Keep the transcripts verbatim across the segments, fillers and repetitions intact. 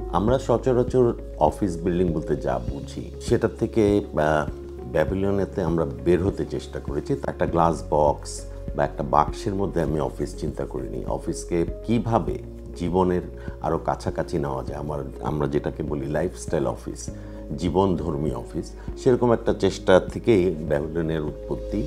আমরা সচরাচর office building বলতে যা বুঝি সেটার থেকে ব্যাবিলনেতে আমরা বের হতে চেষ্টা করেছি। একটা গ্লাস বক্স বা একটা বাক্সের মধ্যে আমি অফিস চিন্তা করিনি। অফিসকে কিভাবে জীবনের আরও কাছাকাছি নেওয়া যায়, আমার আমরা যেটাকে বলি লাইফস্টাইল অফিস, জীবনধর্মী অফিস, সেরকম একটা চেষ্টা থেকেই ব্যাবিলনের উৎপত্তি।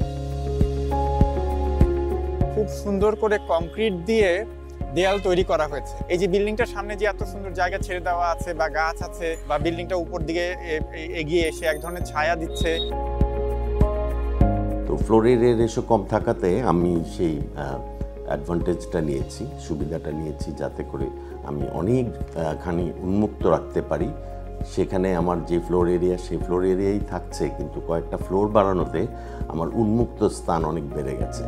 খুব সুন্দর করে কংক্রিট দিয়ে দেয়াল তৈরি করা হয়েছে। এই যে বিল্ডিংটার সামনে যে এত সুন্দর জায়গা ছেড়ে দেওয়া আছে বা গাছ আছে বা বিল্ডিংটা উপর দিকে এগিয়ে এসে এক ধরনের ছায়া দিচ্ছে। তো ফ্লোরের রেশো কম থাকাতে আমি সেই অ্যাডভান্টেজটা নিয়েছি, সুবিধাটা নিয়েছি, যাতে করে আমি অনেকখানি উন্মুক্ত রাখতে পারি। সেখানে আমার যে ফ্লোর এরিয়া সেই ফ্লোর এরিয়াই থাকছে, কিন্তু কয়েকটা ফ্লোর বাড়ানোতে আমার উন্মুক্ত স্থান অনেক বেড়ে গেছে।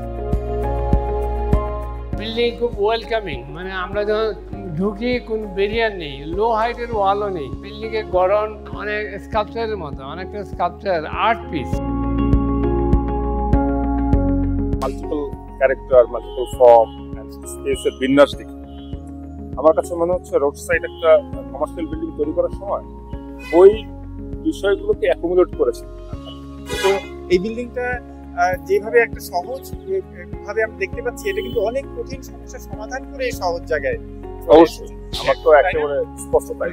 বিল্ডিং খুব ওয়েলকামিং, মানে আমরা যখন ঢুকি কোন ব্যারিয়ার নেই, লো হাইটের ওয়ালও নেই। বিল্ডিং এর গড়ন অনেক স্কাল্পচারের মতো, অনেকটা sculpture art piece. Multiple character, multiple form and স্পেসের বিন্যাস দেখি আমার কাছে মনে হচ্ছে রোড সাইড একটা কমার্শিয়াল বিল্ডিং তৈরি করার সময় ওই বিষয়গুলোকে অ্যাকোমোডেট করেছে। তো এই বিল্ডিংটা যেভাবে একটা সহজ ভাবে আমরা দেখতে পাচ্ছি, এটা কিন্তু অনেক কঠিন সমস্যার সমাধান করে এই সহজ জায়গায়। অবশ্যই আমার তো একেবারে স্পষ্ট তাই।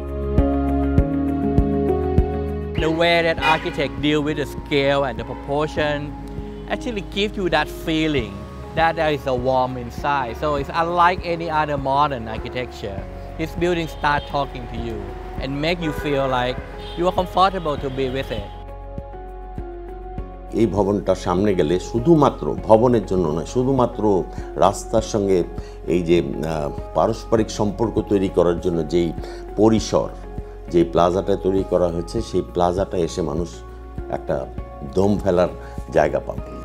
The way that architects deal with the scale and the proportion actually gives you that feeling that there is a warmth inside. So it's unlike any other modern architecture. This building starts talking to you and make you feel like you are comfortable to be with it. এই ভবনটার সামনে গেলে শুধুমাত্র ভবনের জন্য নয়, শুধুমাত্র রাস্তার সঙ্গে এই যে পারস্পরিক সম্পর্ক তৈরি করার জন্য যেই পরিসর, যেই প্লাজাটা তৈরি করা হয়েছে, সেই প্লাজাটা এসে মানুষ একটা দম ফেলার জায়গা পাবে।